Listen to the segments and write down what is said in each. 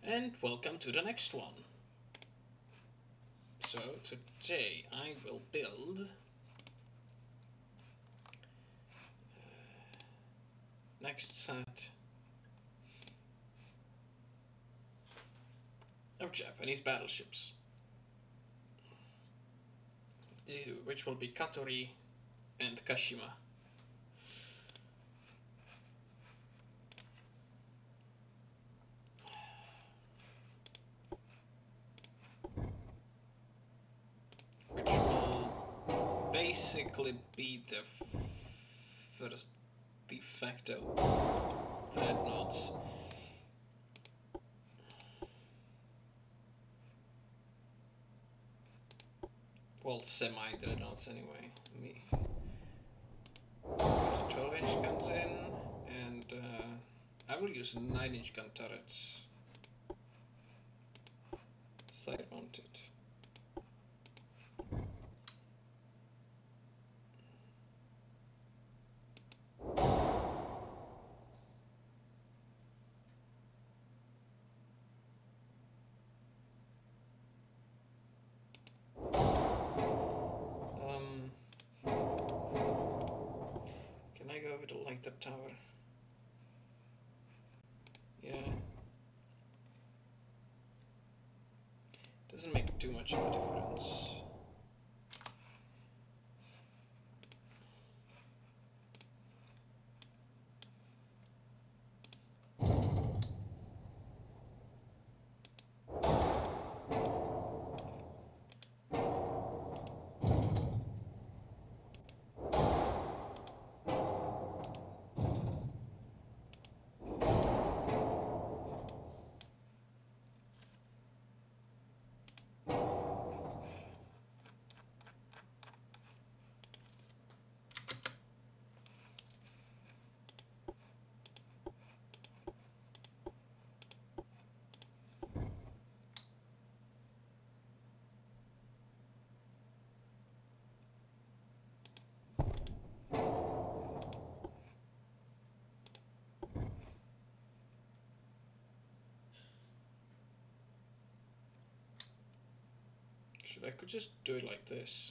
And welcome to the next one. So today I will build next set of Japanese battleships, which will be Katori and Kashima. Which will basically be the first de facto dreadnoughts. Well, semi-dreadnoughts anyway. 12-inch guns in, and I will use 9-inch gun turrets. Side mounted. Can I go with a lighter tower? Yeah. Doesn't make too much of a difference. I could just do it like this.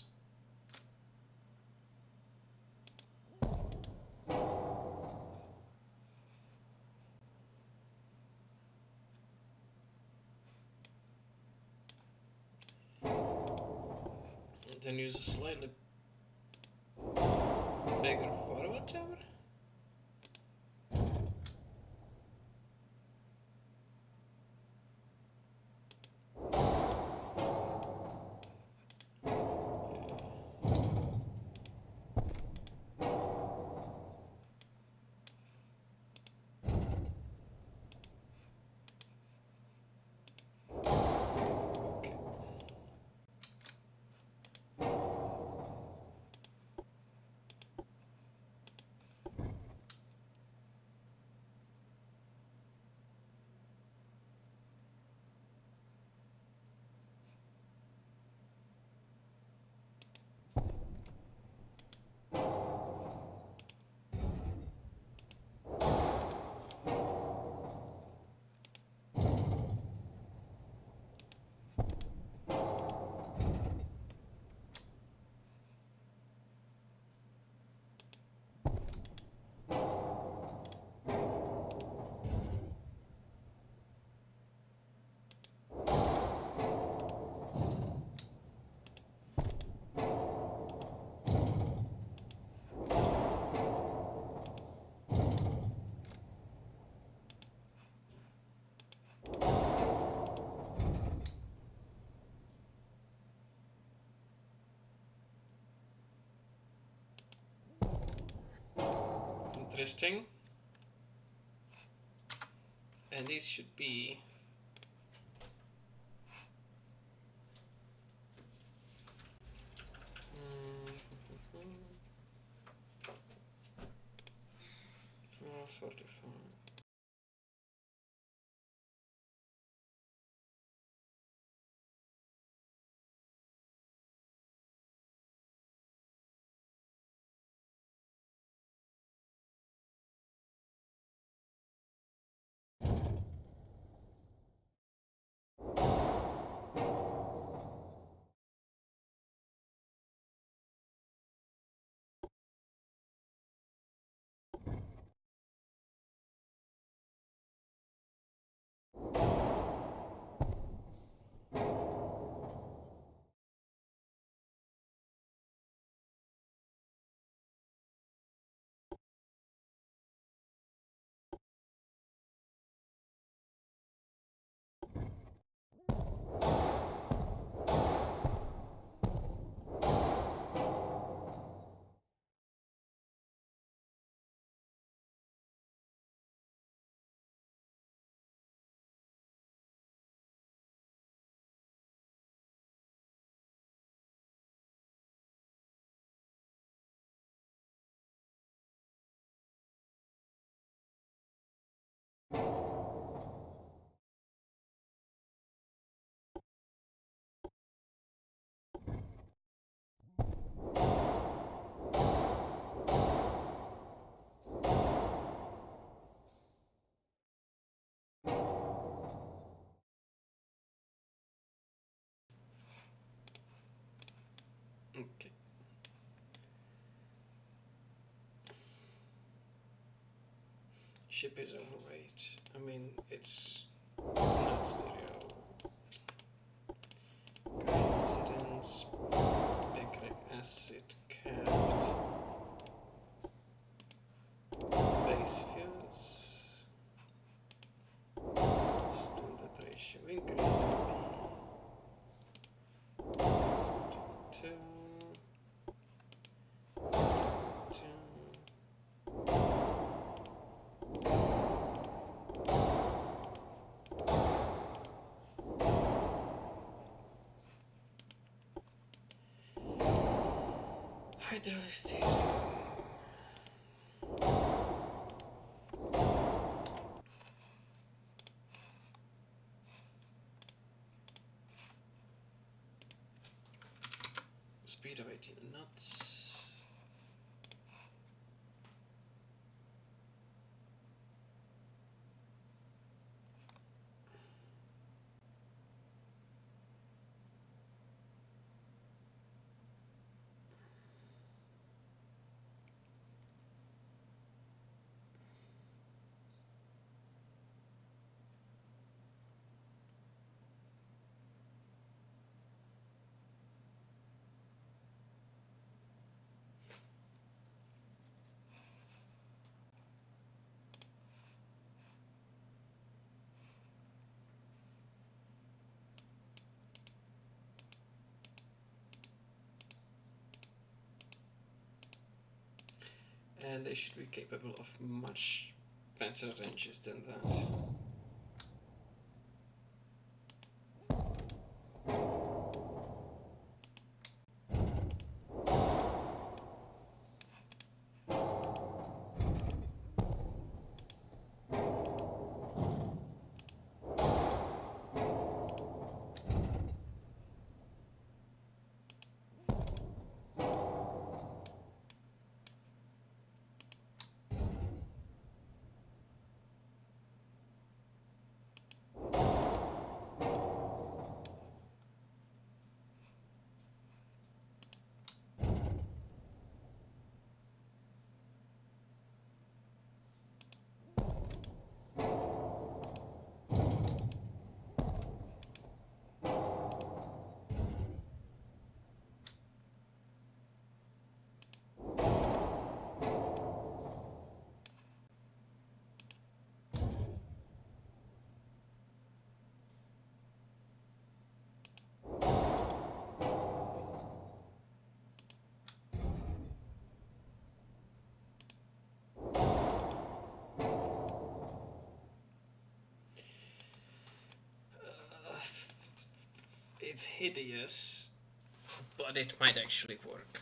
And then use a slightly bigger forward tower. Interesting. And these should be oh, 45. Okay. Ship is overweight. I mean, it's not stereo. Coincidence. Bicaric acid capped. Base fuse. Standard ratio increased. Two. Hydraulic steering. Speed of 18 knots. And they should be capable of much better ranges than that. It's hideous, but it might actually work.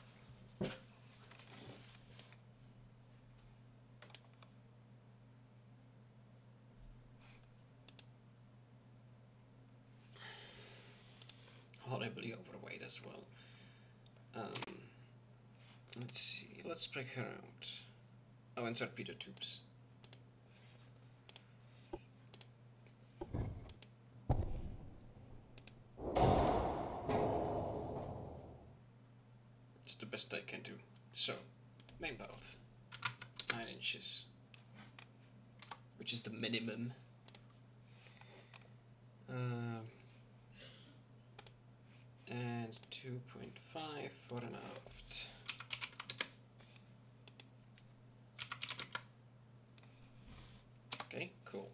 Horribly overweight as well. Let's see, let's break her out. Oh, and torpedo tubes. It's the best I can do. So, main belt, 9 inches, which is the minimum. And 2.5 for an aft. Okay, cool.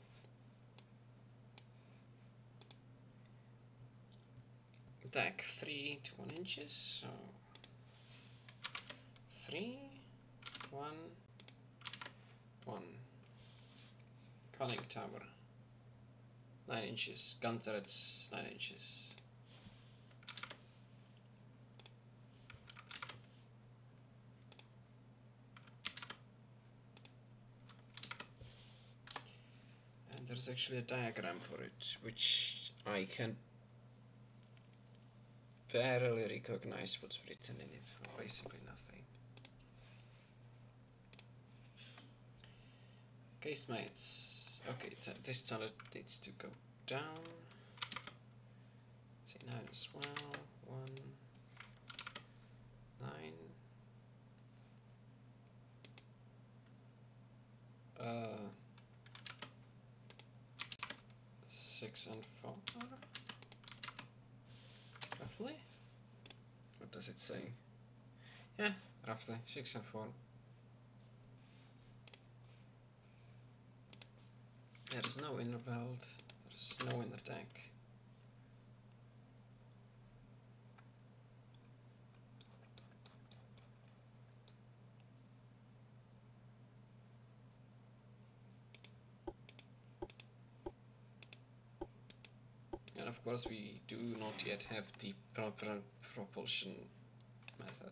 Deck 3 to 1 inches, so 3, 1, 1. Conning tower, 9 inches. Gun turrets, 9 inches. there's actually a diagram for it, which I can barely recognize what's written in it. Basically nothing. Casemates. Okay, this tunnel needs to go down. C9 as well. 1, 9. 6 and 4. Roughly? What does it say? Yeah, roughly 6 and 4. There is no inner belt, there is no inner deck. And of course we do not yet have the proper propulsion method.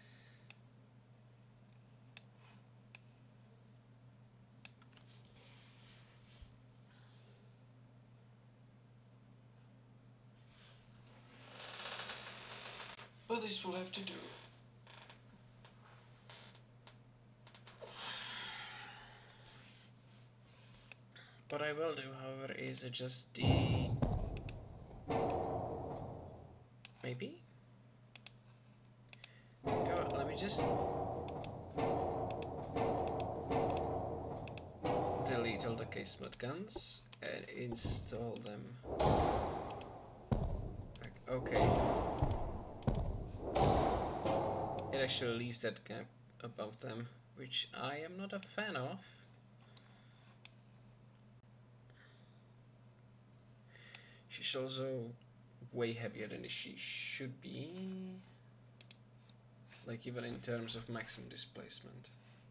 But this will have to do. What I will do, however, is adjust the... Maybe? Yeah, let me just delete all the casement guns and install them. Okay. It actually leaves that gap above them, which I am not a fan of. She's also way heavier than she should be, like even in terms of maximum displacement.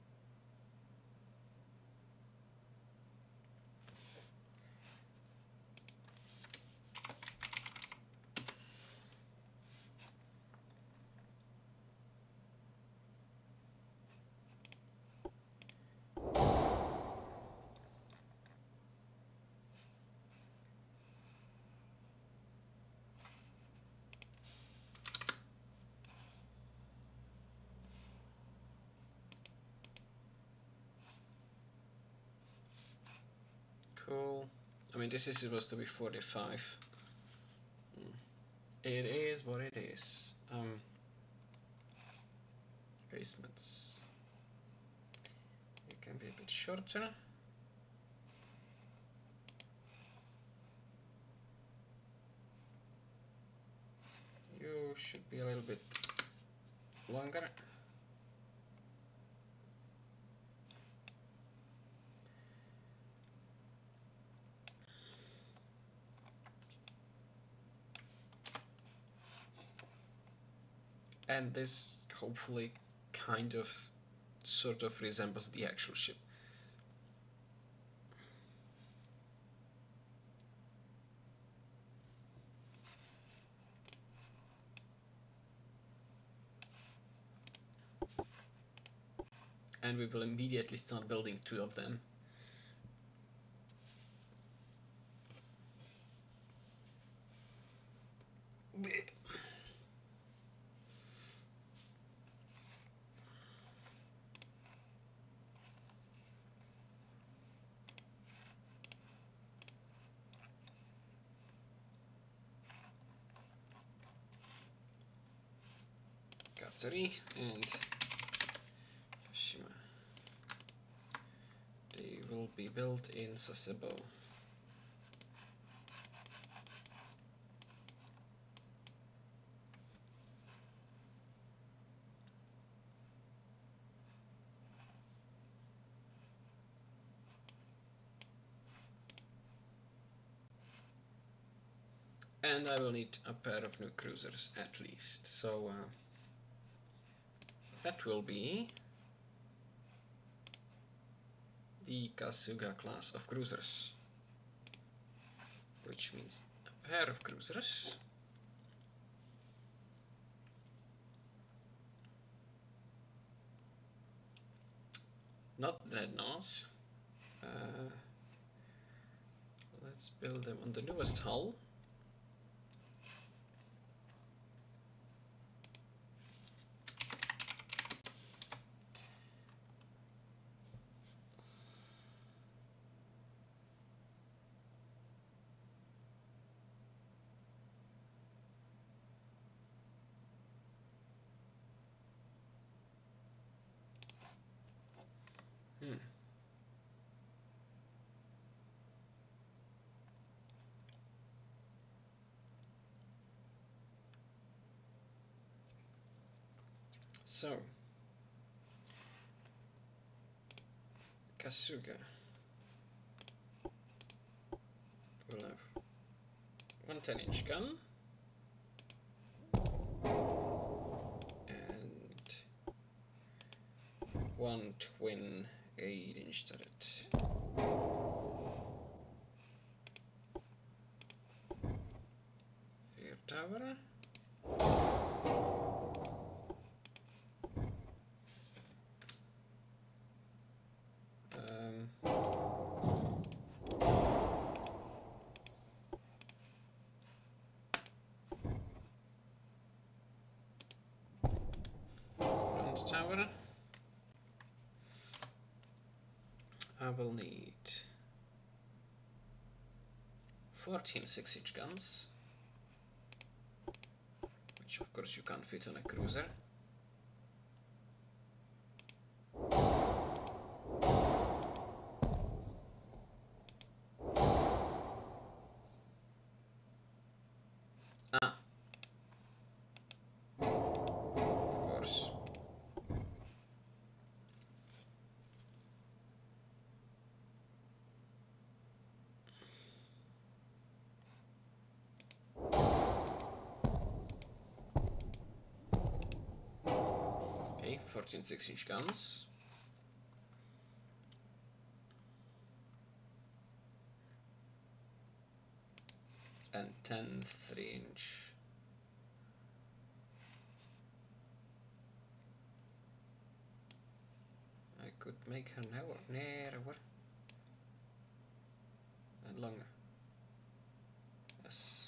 Cool. I mean, this is supposed to be 45. It is what it is. Basements. It can be a bit shorter. You should be a little bit longer. And this hopefully kind of sort of resembles the actual ship. And we will immediately start building 2 of them. Katari and Hiroshima. They will be built in Sasebo. And I will need a pair of new cruisers at least. So that will be the Kasuga class of cruisers, which means a pair of cruisers. Not dreadnoughts. Let's build them on the newest hull. So, Kasuga will have one 10-inch gun and one twin 8-inch turret. Rear tower. Front tower. I will need 14 6-inch guns, which of course you can't fit on a cruiser. Ah, of course. Okay, 14 6-inch guns. And 10 3-inch. I could make her narrower and longer. Yes.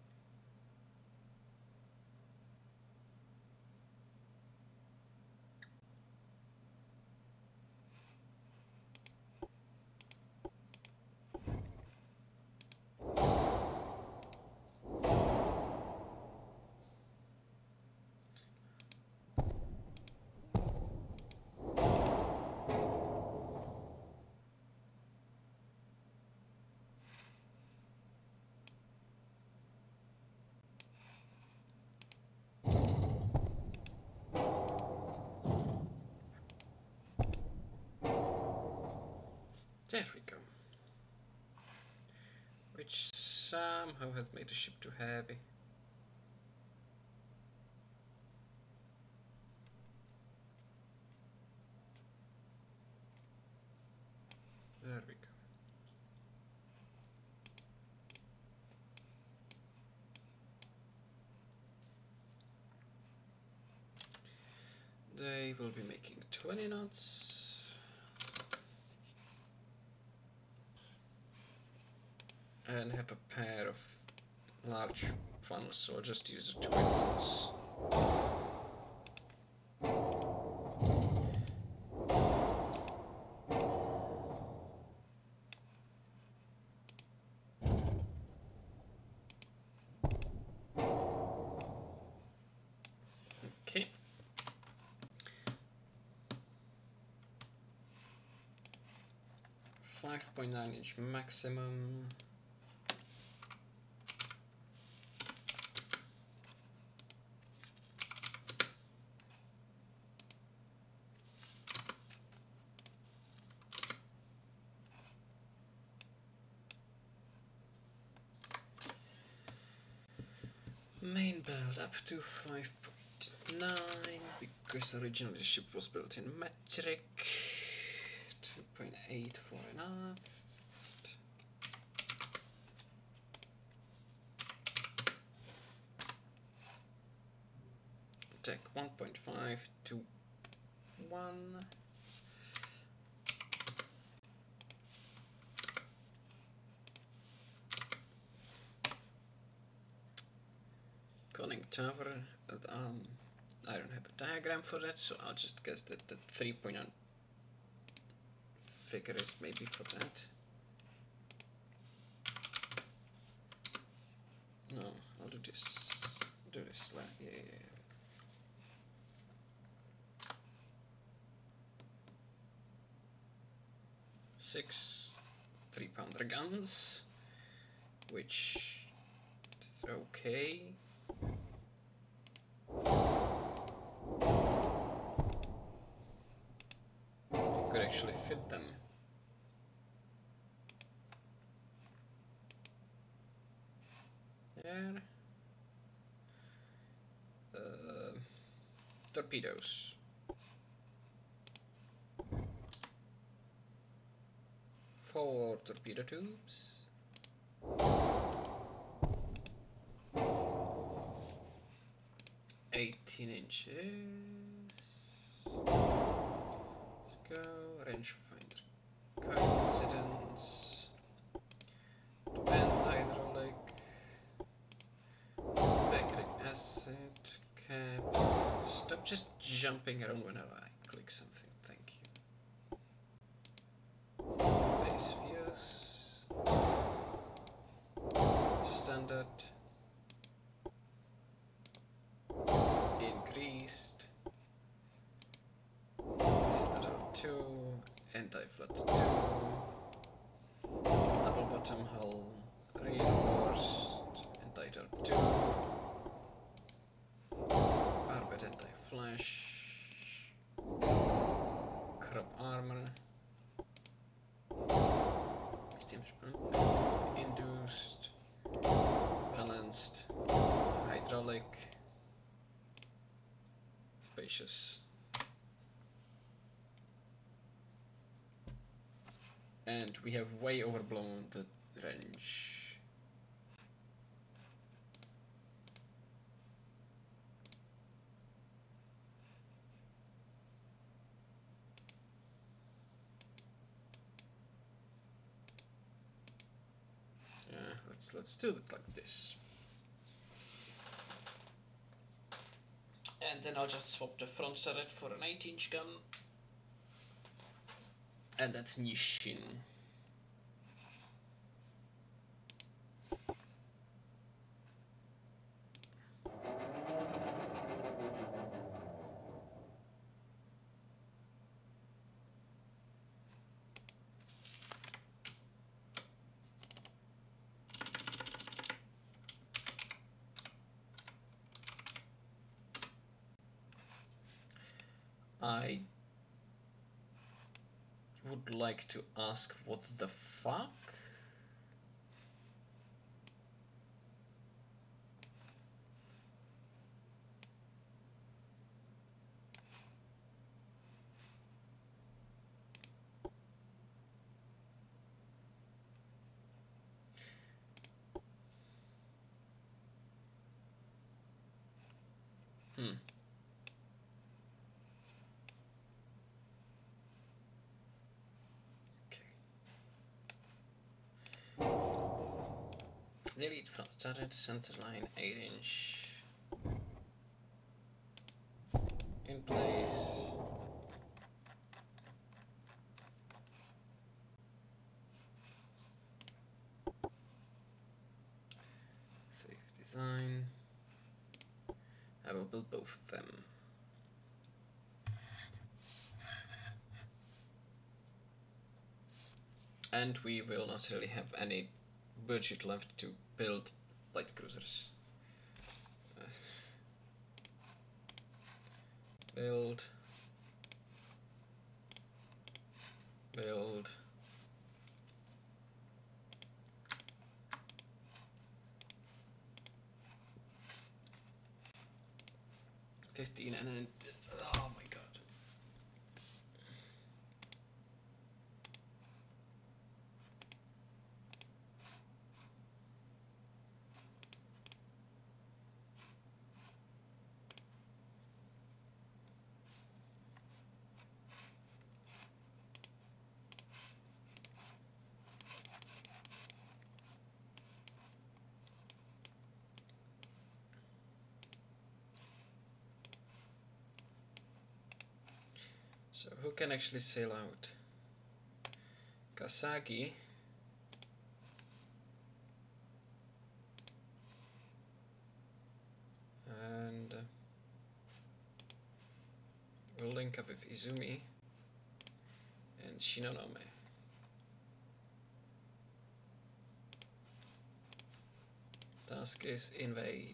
There we go. Which somehow has made the ship too heavy. There we go. They will be making 20 knots. And have a pair of large funnels, so I'll just use the twin ones. Okay. 5.9-inch maximum. Main build up to 5.9 because originally the ship was built in metric. 2.8 for enough. Attack 1.5 to 1. conning tower. I don't have a diagram for that, so I'll just guess that the 3.9 figure is maybe for that. No, I'll do this. Do this. Yeah. 6 3-pounder guns, which is okay. You could actually fit them. There. Torpedoes. Four torpedo tubes. 18 inches. Let's go. Rangefinder. Coincidence. Advanced hydraulic. Bacteric acid. Cap. Stop just jumping around whenever I click something. Thank you. Base views. Standard. Increased. Citadel 2. Anti-flood 2. Double bottom hull. Reinforced. Anti-torp 2. Barbed anti-flash. Crop armor. Induced. Balanced. Hydraulic. Spacious. And we have way overblown the range. Yeah, let's do it like this. And then I'll just swap the front turret for an 8-inch gun. And that's Nishin. I would like to ask what the fuck? Delete front turret, center line 8-inch. In place. Safe design. I will build both of them. And we will not really have any budget left to build light cruisers. Build. 15 and then, oh my god. So who can actually sail out? Kasagi. And we'll link up with Izumi and Shinonome. Task is invade.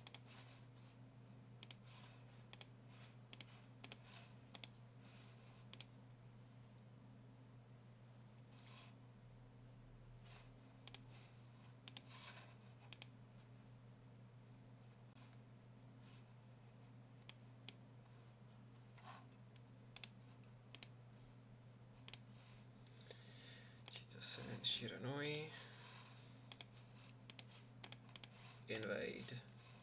Chitase and Shiranui. Invade.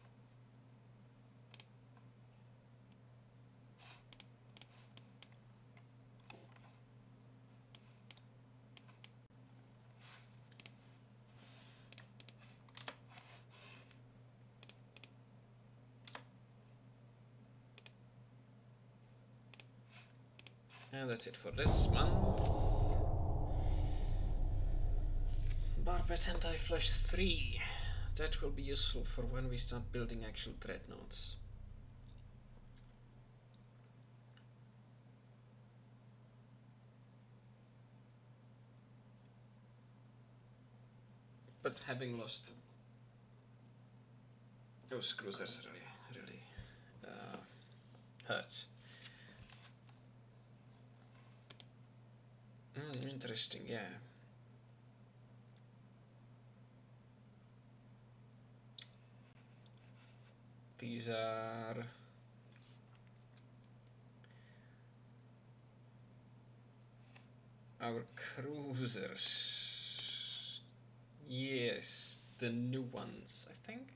And that's it for this month. Barbet Anti-Flash 3. That will be useful for when we start building actual dreadnoughts. But having lost those cruisers really hurts. Interesting, yeah. These are our cruisers. Yes, the new ones, I think.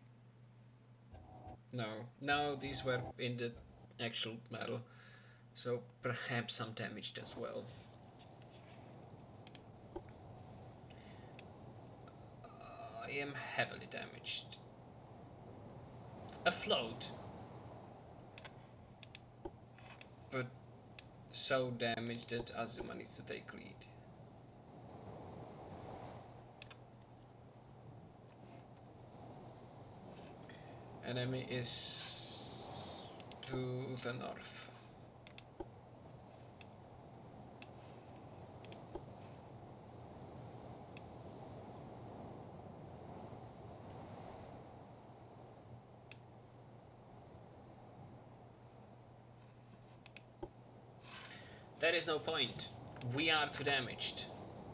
No, these were in the actual battle, so perhaps some damaged as well. I am heavily damaged. Afloat, but so damaged that Azuma needs to take lead. Enemy is to the north. There is no point. We are too damaged.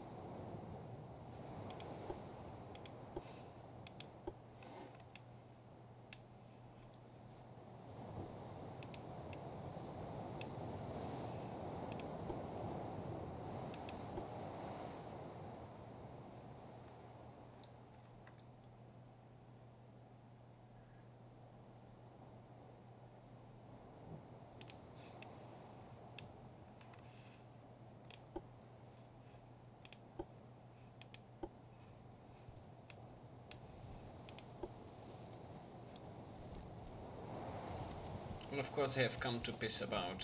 Well, of course, I have come to piss about.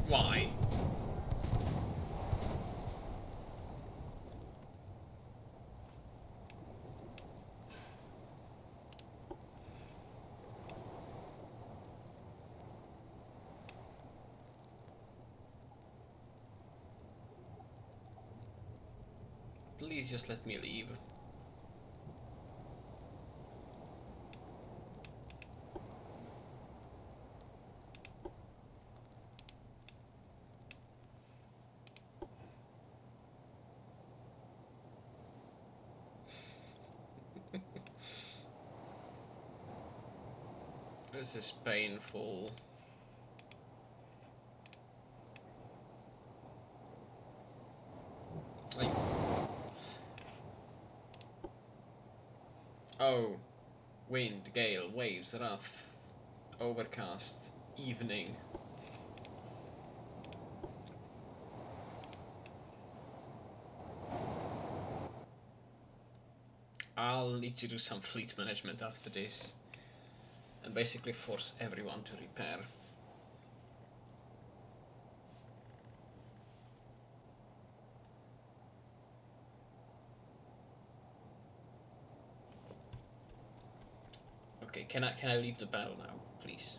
Why? Please just let me leave. This is painful. Like, oh, wind, gale, waves, rough, overcast, evening. I'll need to do some fleet management after this and basically force everyone to repair. Okay, can I leave the battle now, please?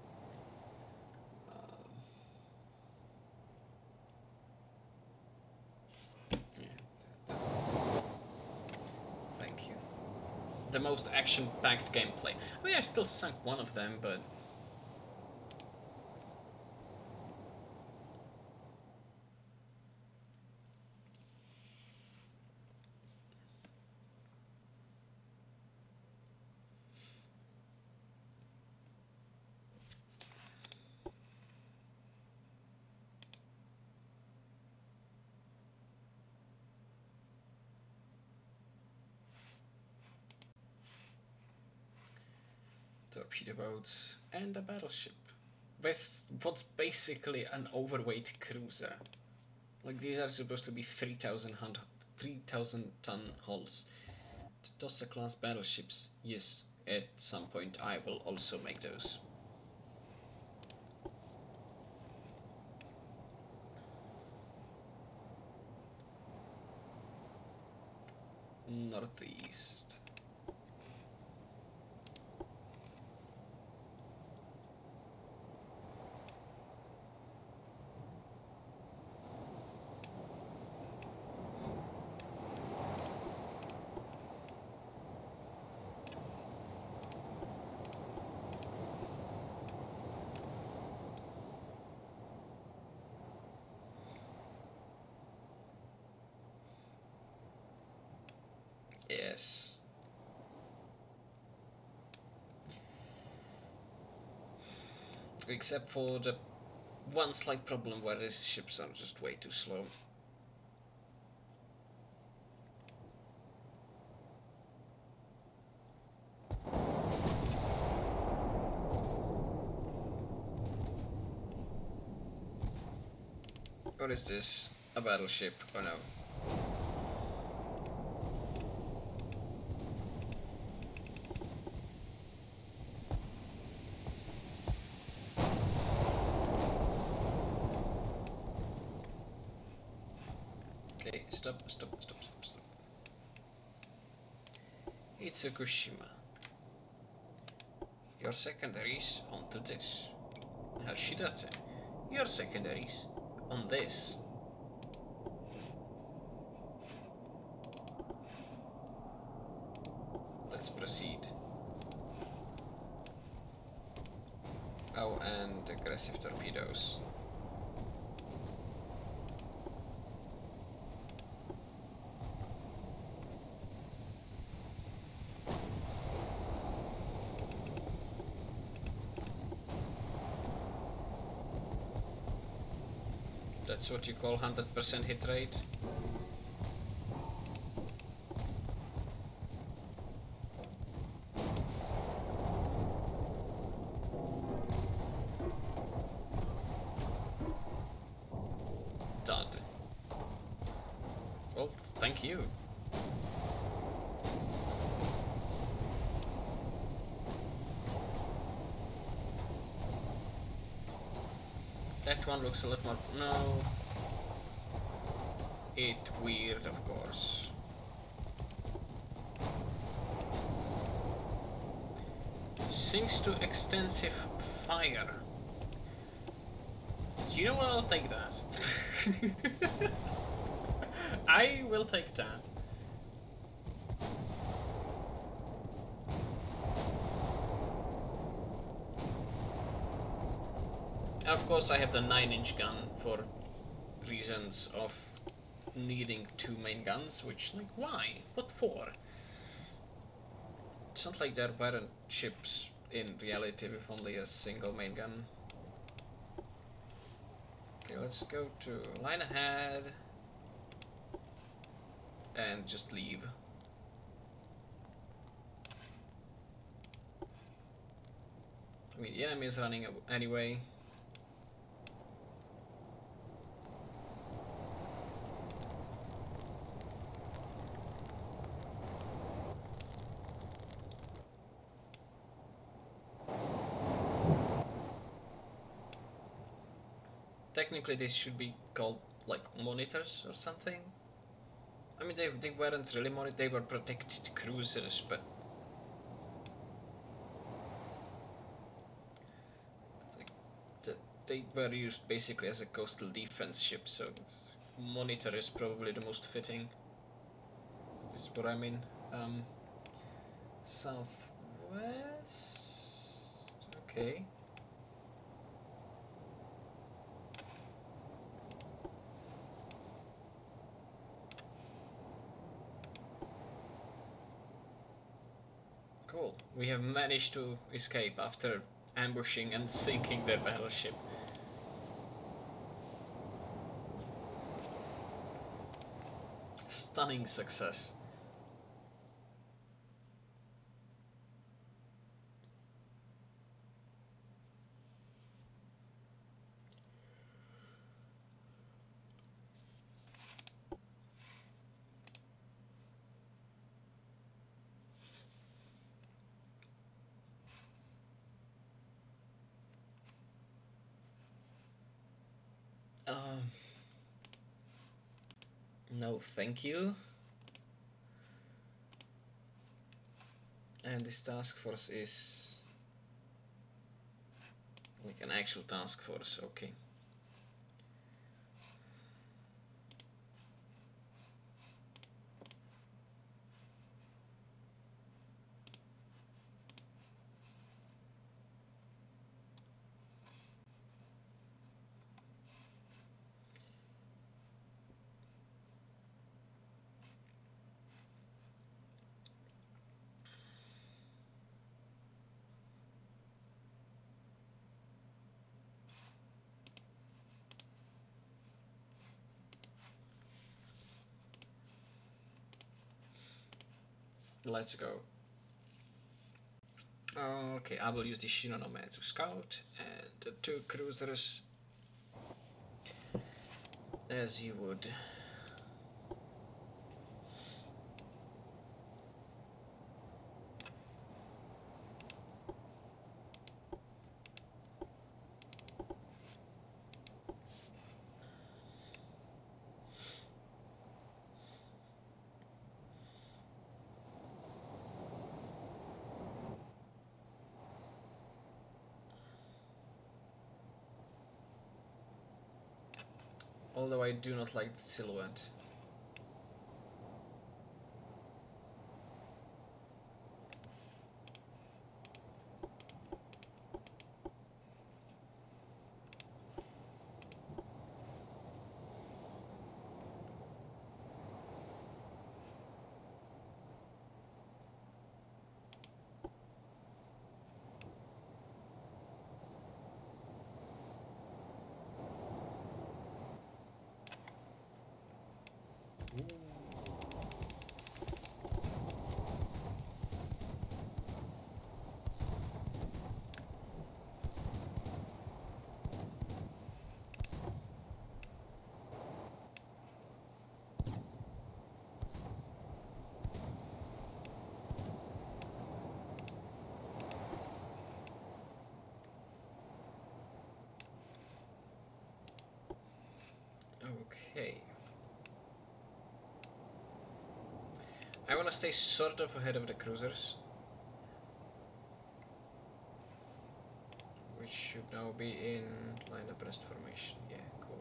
Yeah. Thank you. The most action-packed gameplay. Oh yeah, I still sunk one of them, but torpedo boats and a battleship with what's basically an overweight cruiser. Like, these are supposed to be 3,000 ton hulls. Tossa class battleships, yes, at some point I will also make those. Northeast. Yes. Except for the one slight problem where these ships are just way too slow. What is this? A battleship? Oh no. Okay, stop. Itsukushima. Your secondaries onto this. Hashidate. Your secondaries on this. Let's proceed. Oh, and aggressive torpedoes. That's what you call 100% hit rate? Dud. Well, thank you. That one looks a lot more... No. It weird, of course. Sinks to extensive fire. You know what, I'll take that. I will take that. And of course I have the 9-inch gun for reasons of needing 2 main guns, which, like, why? What for? It's not like there weren't ships in reality with only a single main gun. Okay, let's go to line ahead and just leave. I mean, the enemy is running anyway. Technically this should be called like monitors or something. I mean, they weren't really monitors, they were protected cruisers, but they were used basically as a coastal defense ship, so monitor is probably the most fitting. This is what I mean. Southwest? Okay. Cool. We have managed to escape after ambushing and sinking their battleship. Stunning success. No, thank you. And this task force is like an actual task force, okay. Let's go. Okay, I will use the Shinonome to scout, and the 2 cruisers, as you would. Although I do not like the silhouette. Okay. I want to stay sort of ahead of the cruisers, which should now be in line abreast formation. Yeah, cool.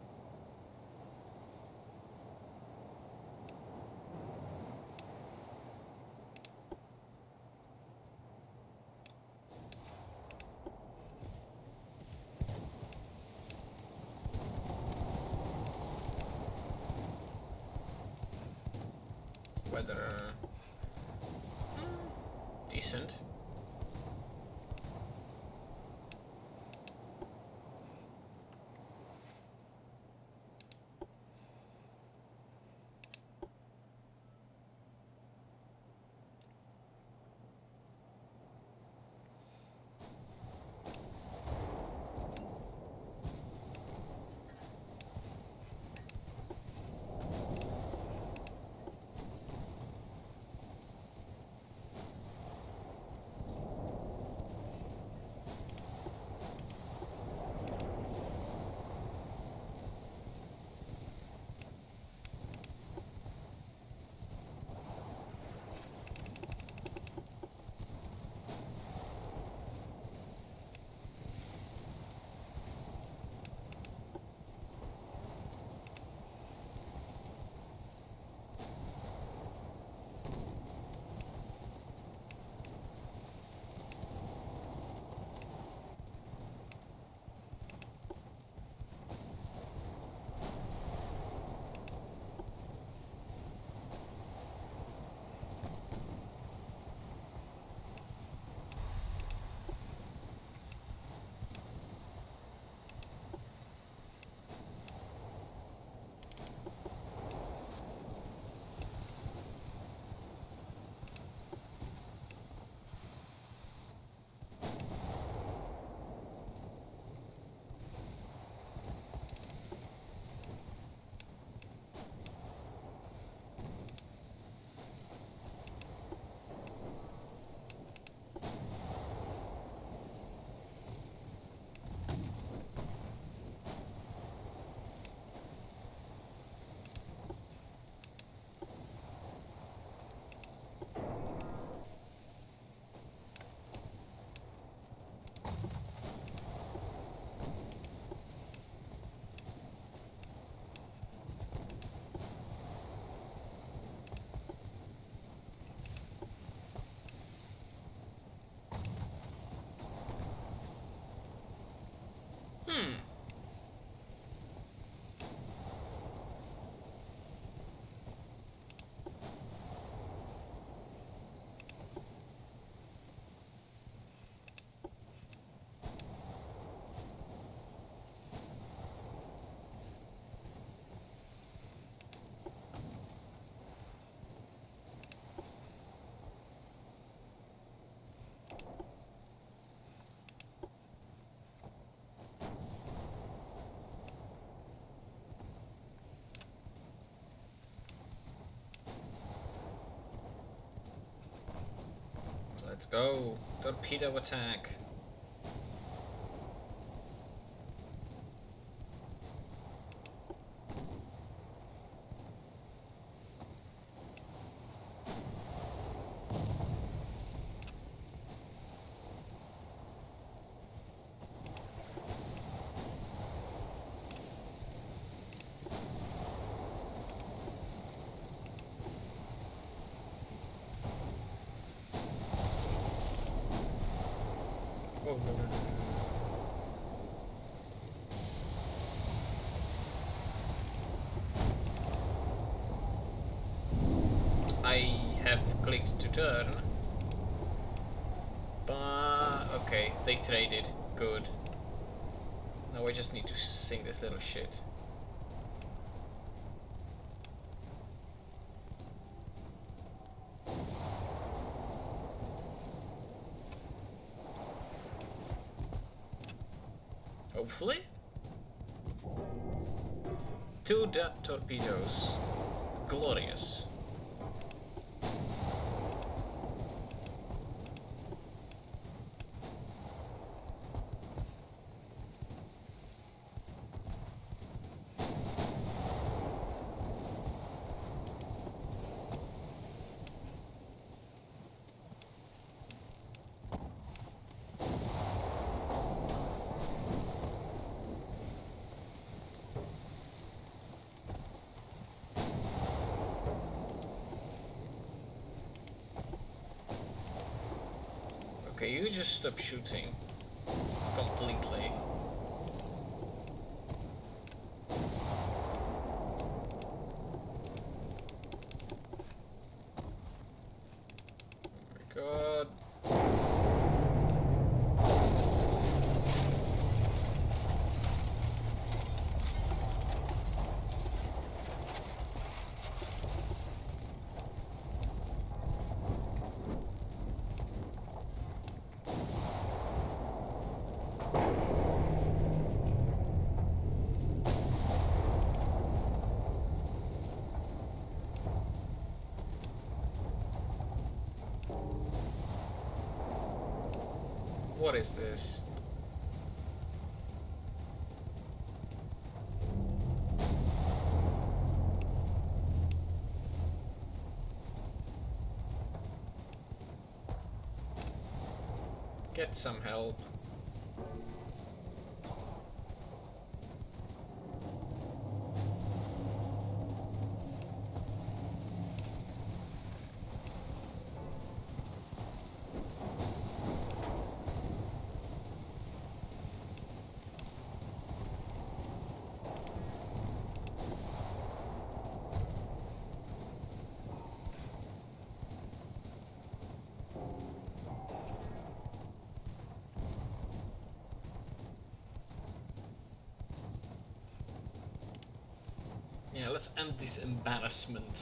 Weather decent. Let's go. Torpedo attack. Oh, no, no, no, no, no. I have clicked to turn, but okay, they traded. Good. Now I just need to sink this little shit. Hopefully. 2 dot torpedoes. Glorious. Okay, you just stop shooting completely. God. What is this? Get some help. Yeah, let's end this embarrassment.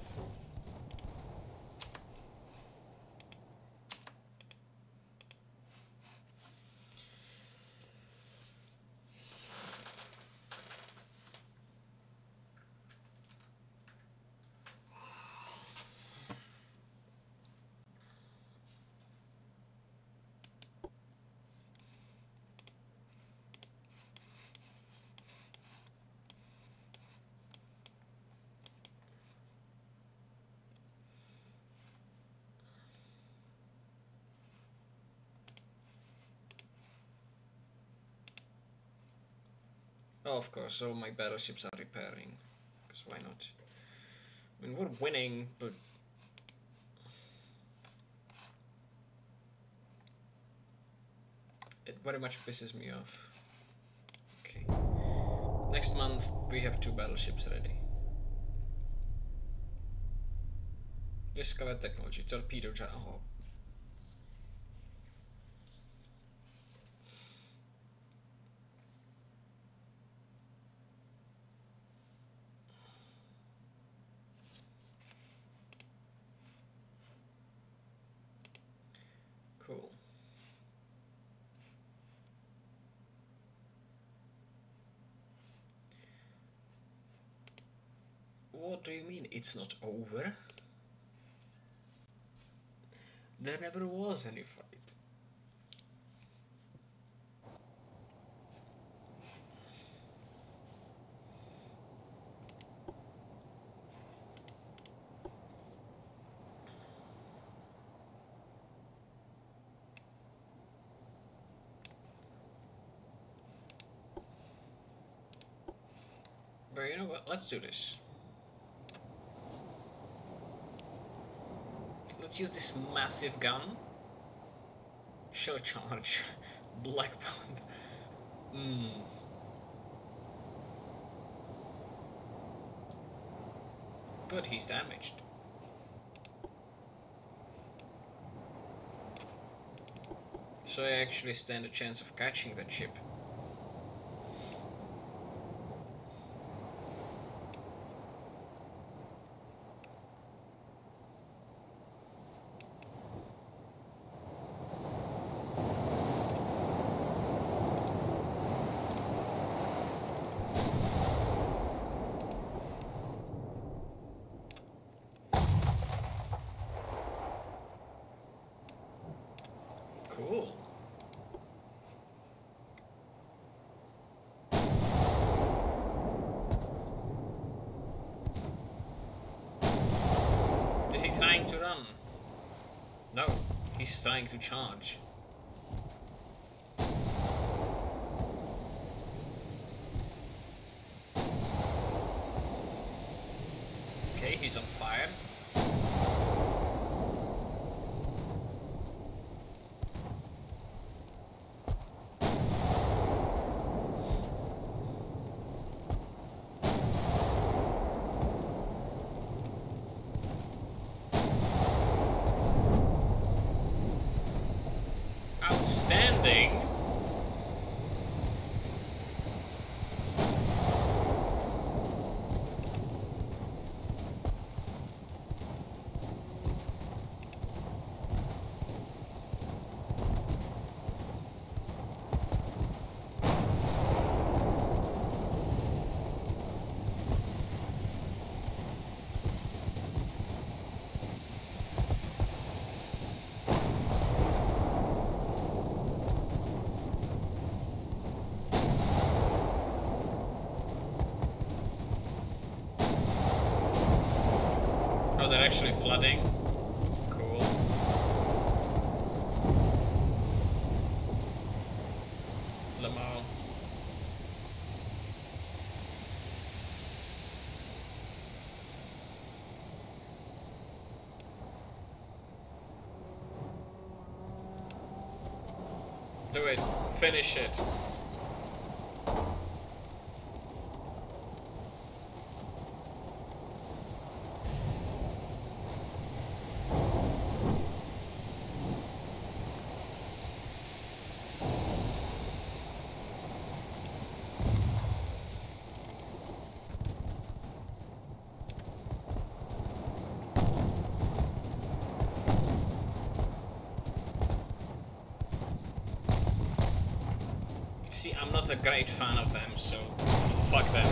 Oh, of course, all my battleships are repairing. Because why not? I mean, we're winning, but... it very much pisses me off. Okay. Next month, we have 2 battleships ready. Discover technology, torpedo jet. Oh. Cool. What do you mean it's not over? There never was any fight. But you know what? Let's do this. Let's use this massive gun. Shell charge. Blackbound. Good, he's damaged. So I actually stand a chance of catching that ship. Cool. Is he trying to run? No, he's trying to charge. Okay, he's on fire. flooding. Cool. Lamar. Do it. Finish it. See, I'm not a great fan of them, so fuck them.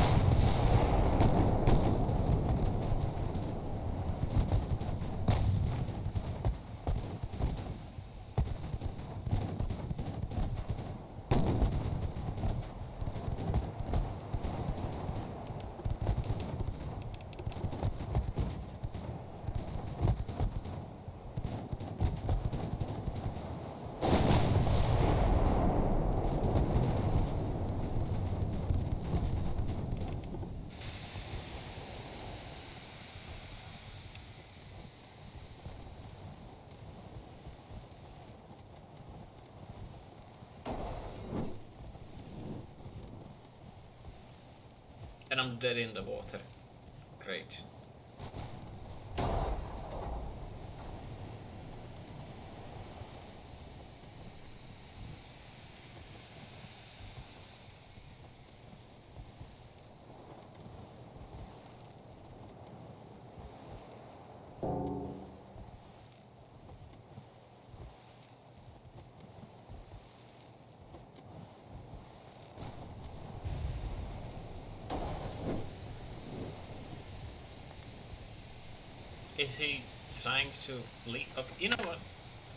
And I'm dead in the water. Great. Is he trying to leave? Okay, you know what?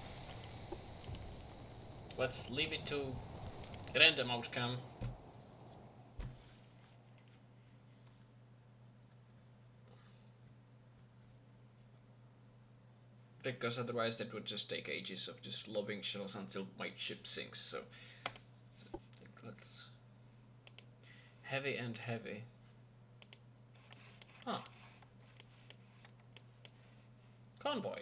Let's leave it to random outcome. Because otherwise that would just take ages of just lobbing shells until my ship sinks, so let's... Heavy and heavy. Huh. Convoy.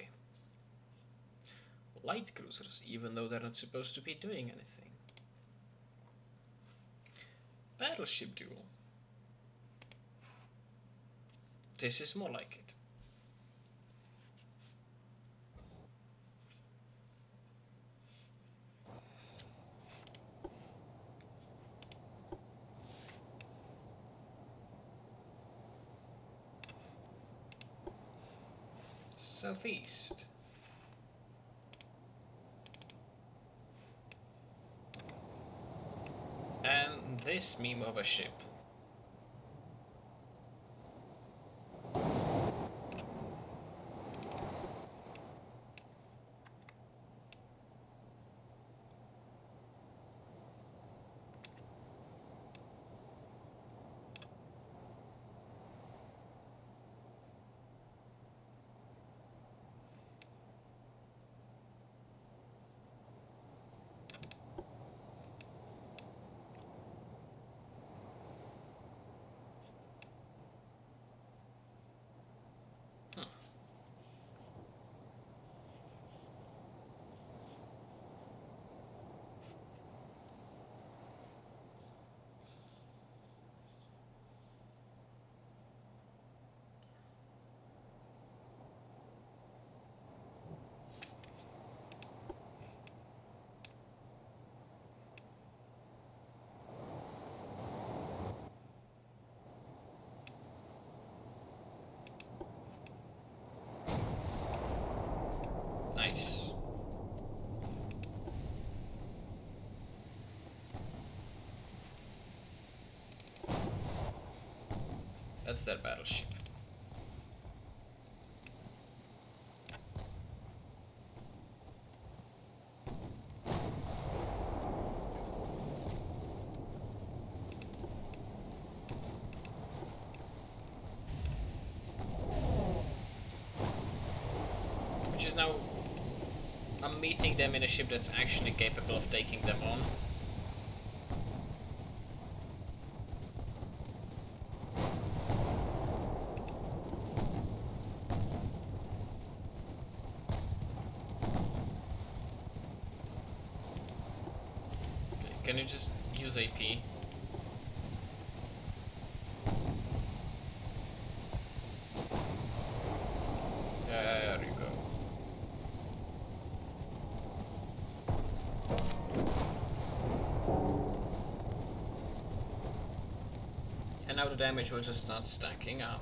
Light cruisers, even though they're not supposed to be doing anything. Battleship duel. This is more like it. Southeast. And this meme of a ship. Nice. That's their battleship. because now I'm meeting them in a ship that's actually capable of taking them on. Okay, can you just use AP? There you go. And now the damage will just start stacking up.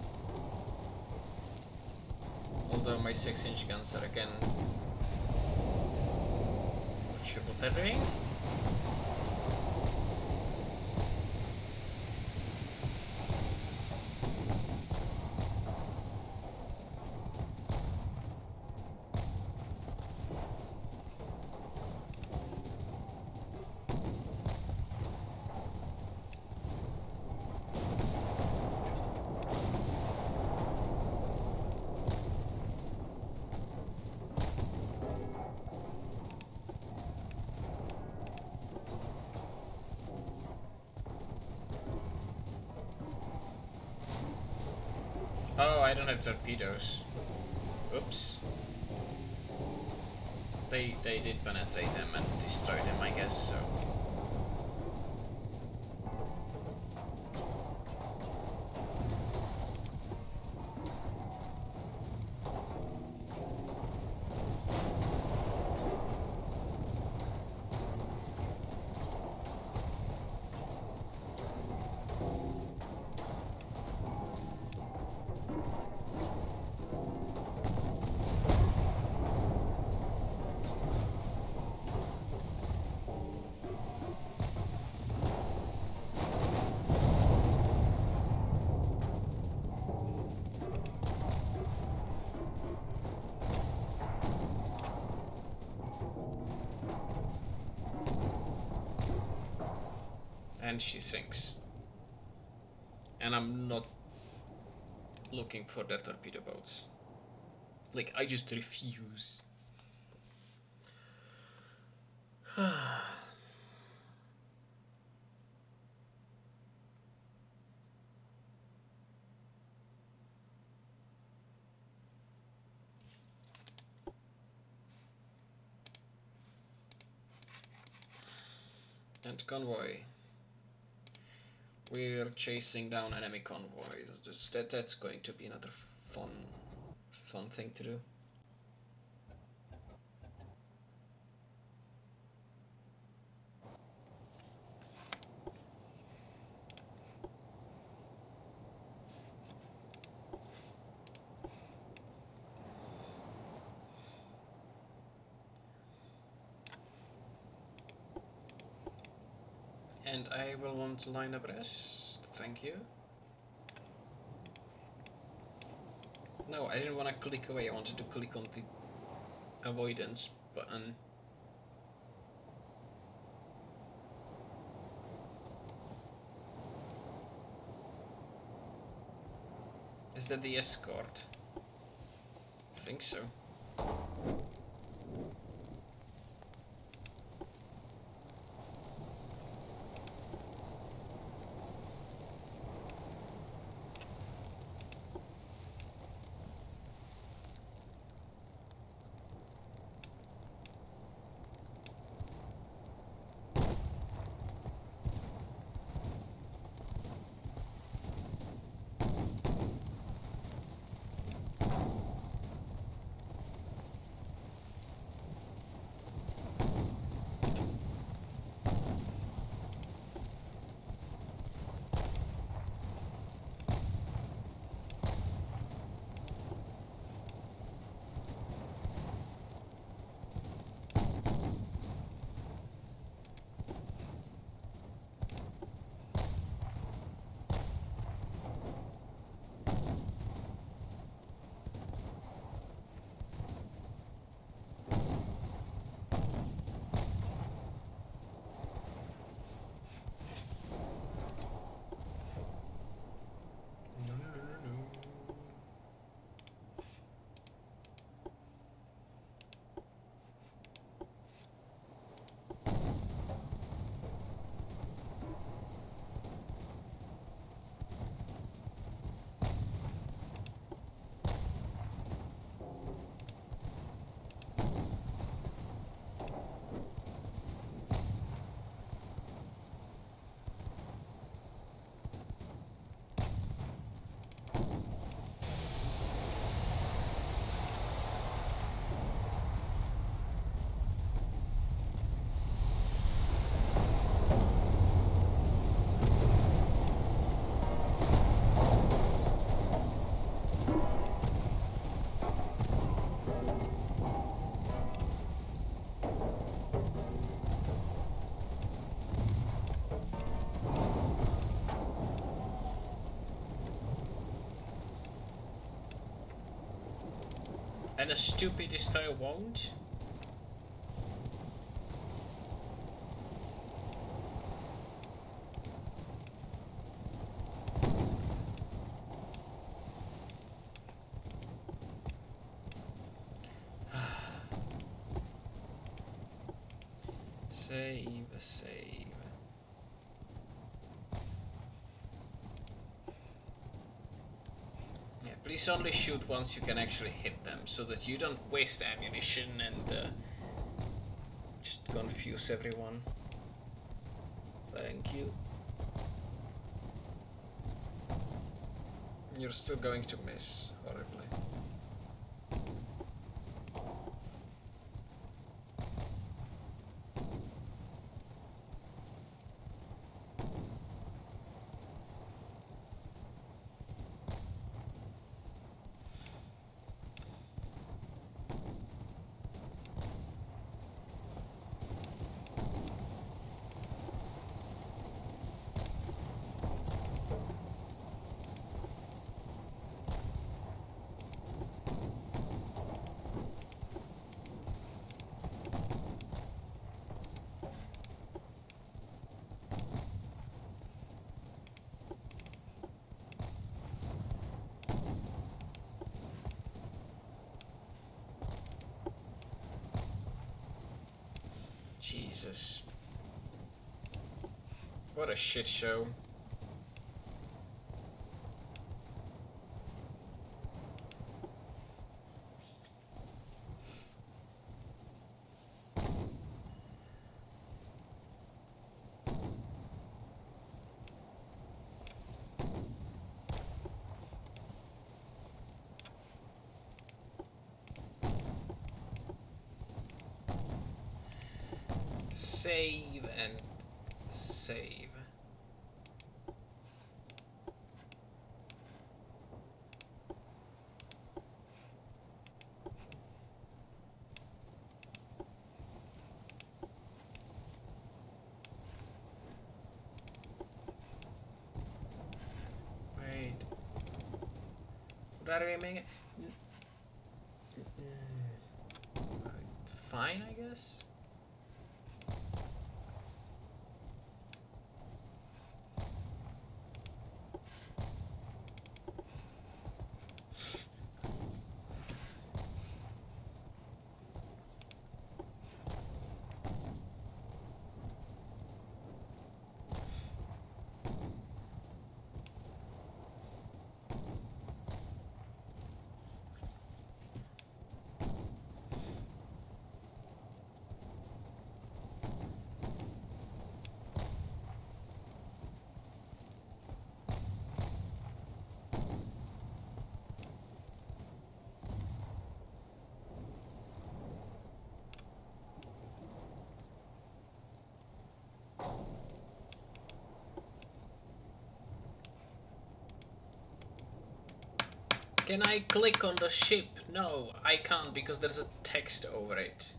Although my 6-inch guns are again triple peppering. Oh, I don't have torpedoes. Oops. They did penetrate them and destroy them, I guess, so. And she sinks. And I'm not looking for their torpedo boats. Like, I just refuse. And convoy. We're chasing down enemy convoy. That's going to be another fun thing to do. And I will want to line abreast. Thank you. No, I didn't want to click away. I wanted to click on the avoidance button. Is that the escort? I think so. And a stupid destroyer won't? Save. Yeah, please only shoot once you can actually hit them, so that you don't waste ammunition and just confuse everyone. Thank you. You're still going to miss horribly. Jesus. What a shit show. Save and save. Wait. What are we making? Fine, I guess. Can I click on the ship? No, I can't because there's a text over it.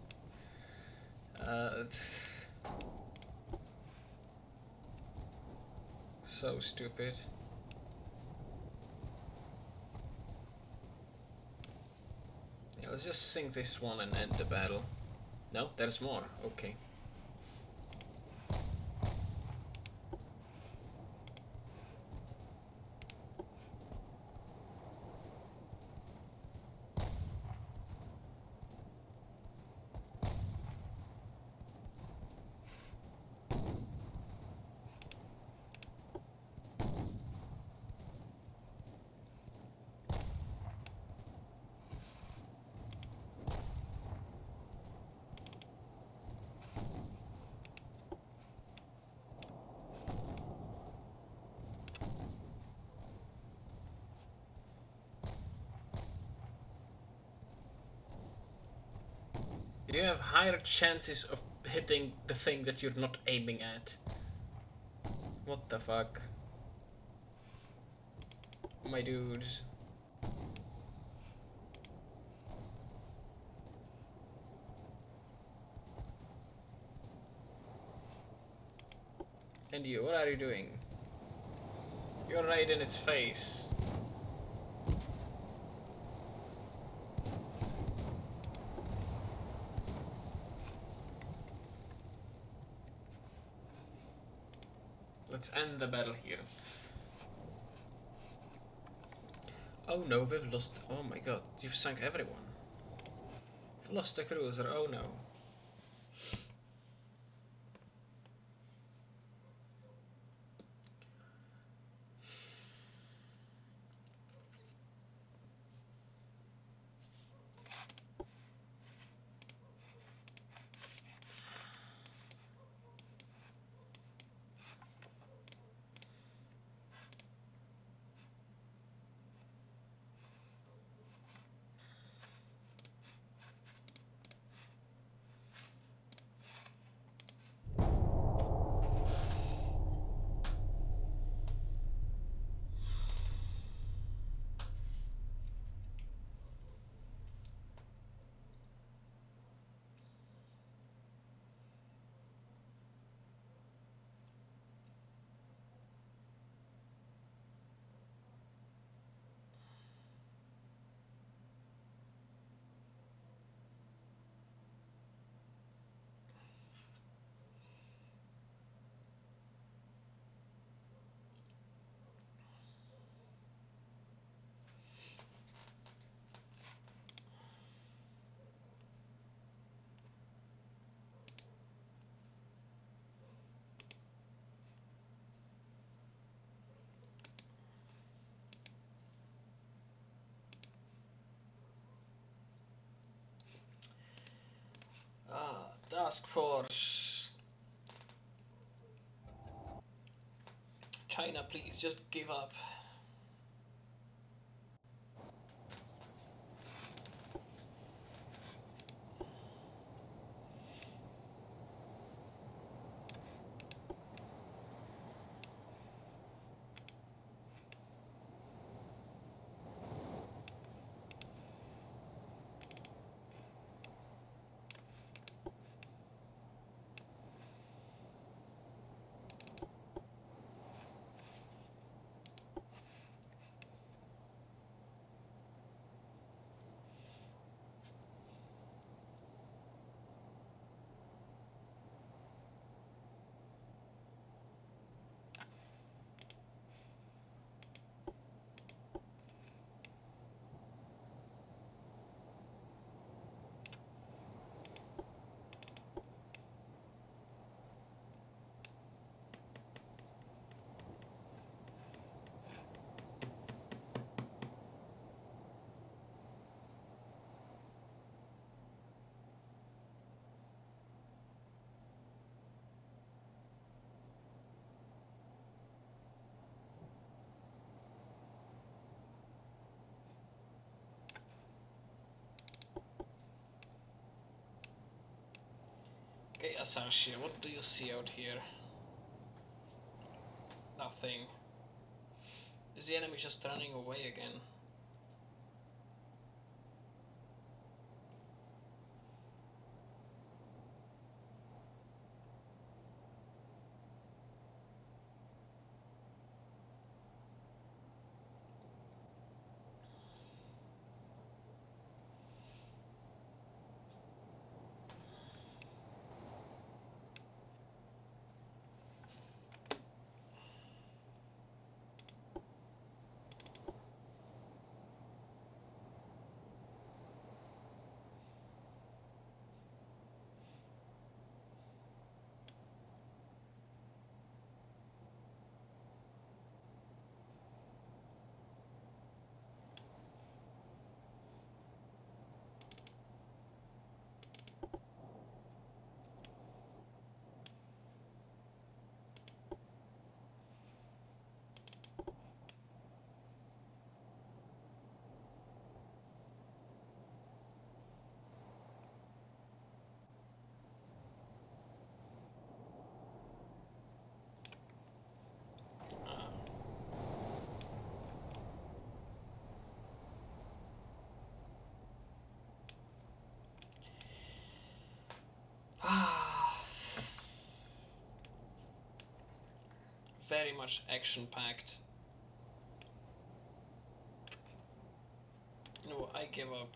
So stupid. Yeah, let's just sink this one and end the battle. No, there's more. Okay. You have higher chances of hitting the thing that you're not aiming at. What the fuck? My dudes. And you, what are you doing? You're right in its face. Let's end the battle here. Oh no, we've lost... Oh my god, you've sunk everyone. We've lost the cruiser, oh no. Task Force. China, please just give up. Okay, Asashi, what do you see out here? Nothing. Is the enemy just running away again? Very much action-packed. No, I give up.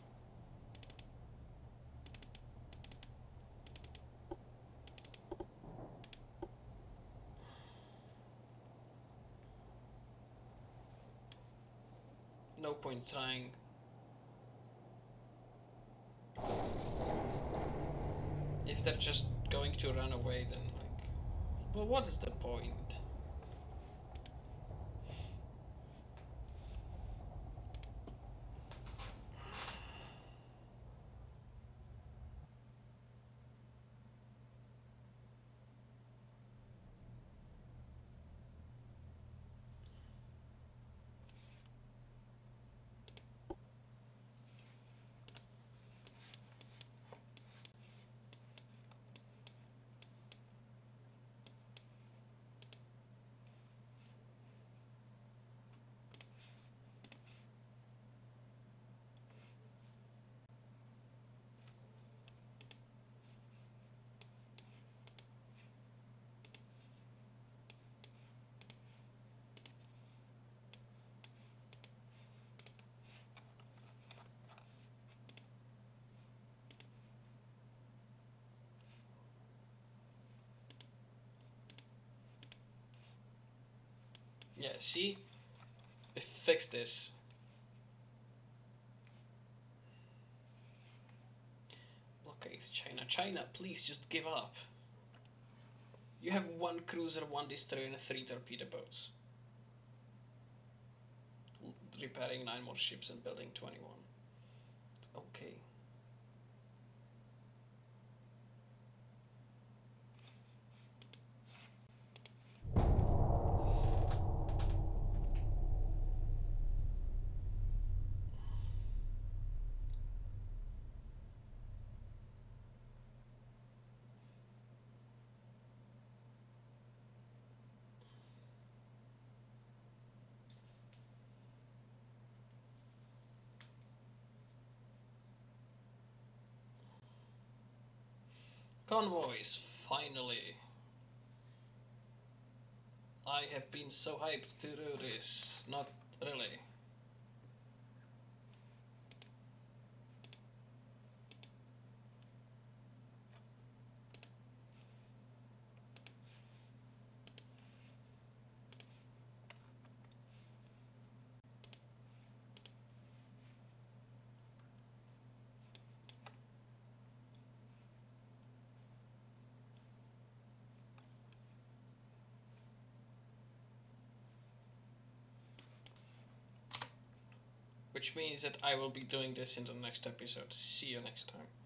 no point trying. If they're just going to run away, then like, well, what is the point? Yeah, see? Fix this. Blockade China. China, please just give up. You have 1 cruiser, 1 destroyer, and 3 torpedo boats. Repairing 9 more ships and building 21. Okay. Convoys, finally. I have been so hyped to do this. Not really. Which means that I will be doing this in the next episode. See you next time.